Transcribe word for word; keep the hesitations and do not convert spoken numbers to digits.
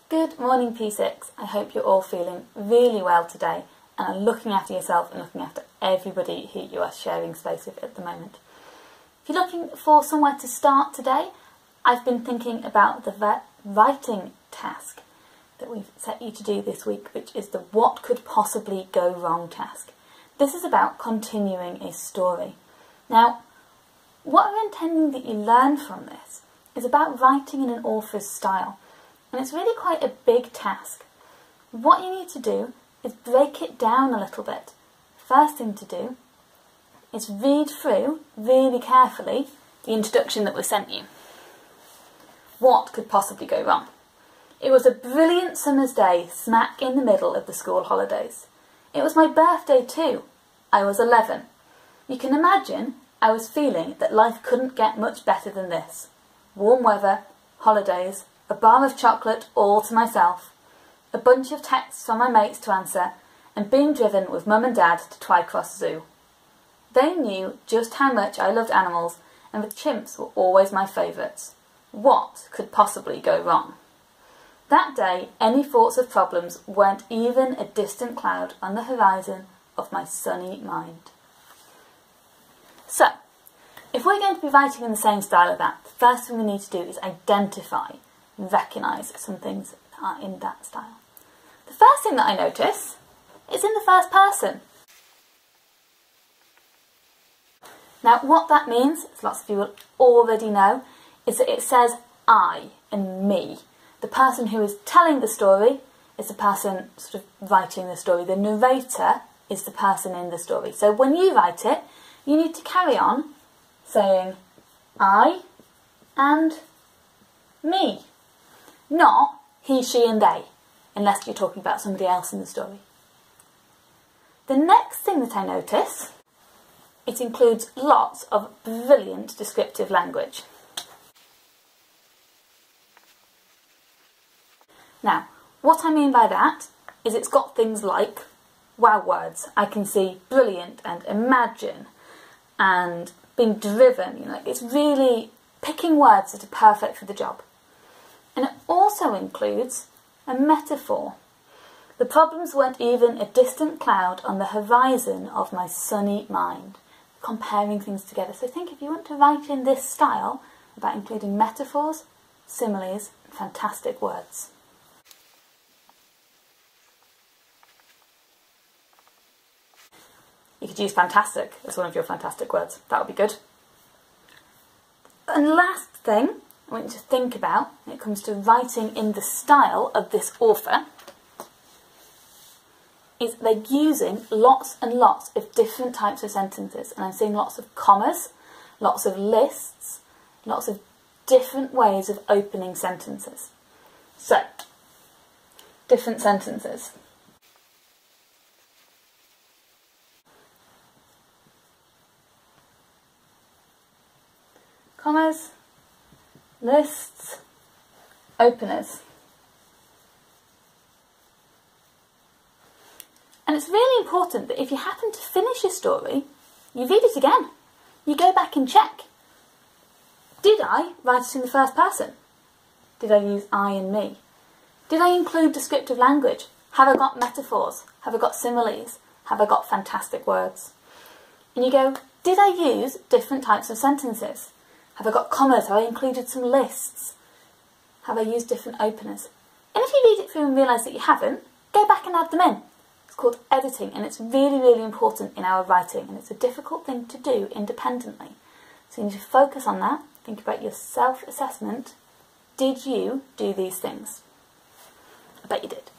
Good morning P six, I hope you're all feeling really well today and are looking after yourself and looking after everybody who you are sharing space with at the moment. If you're looking for somewhere to start today, I've been thinking about the writing task that we've set you to do this week, which is the what could possibly go wrong task. This is about continuing a story. Now, what we're intending that you learn from this is about writing in an author's style. And it's really quite a big task. What you need to do is break it down a little bit. First thing to do is read through, really carefully, the introduction that was sent you. What could possibly go wrong? It was a brilliant summer's day, smack in the middle of the school holidays. It was my birthday too. I was eleven. You can imagine I was feeling that life couldn't get much better than this. Warm weather, holidays, a bar of chocolate all to myself, a bunch of texts from my mates to answer, and being driven with mum and dad to Twycross Zoo. They knew just how much I loved animals, and the chimps were always my favourites. What could possibly go wrong? That day, any thoughts of problems weren't even a distant cloud on the horizon of my sunny mind. So, if we're going to be writing in the same style as that, the first thing we need to do is identify and recognise some things that are in that style. The first thing that I notice is in the first person. Now what that means, as lots of you will already know, is that it says I and me. The person who is telling the story is the person sort of writing the story. The narrator is the person in the story. So when you write it, you need to carry on saying I and me. Not he, she and they, unless you're talking about somebody else in the story. The next thing that I notice, it includes lots of brilliant descriptive language. Now, what I mean by that is it's got things like wow words. I can see brilliant and imagine and being driven. You know, it's really picking words that are perfect for the job. And it also includes a metaphor. The problems weren't even a distant cloud on the horizon of my sunny mind. Comparing things together. So think if you want to write in this style about including metaphors, similes, and fantastic words. You could use fantastic as one of your fantastic words. That would be good. And last thing I want you to think about when it comes to writing in the style of this author is they're using lots and lots of different types of sentences, and I'm seeing lots of commas, lots of lists, lots of different ways of opening sentences. So, different sentences. Commas, lists, openers. And it's really important that if you happen to finish a story, you read it again. You go back and check. Did I write it in the first person? Did I use I and me? Did I include descriptive language? Have I got metaphors? Have I got similes? Have I got fantastic words? And you go, did I use different types of sentences? Have I got commas? Have I included some lists? Have I used different openers? And if you read it through and realise that you haven't, go back and add them in. It's called editing, and it's really, really important in our writing, and it's a difficult thing to do independently. So you need to focus on that, think about your self-assessment. Did you do these things? I bet you did.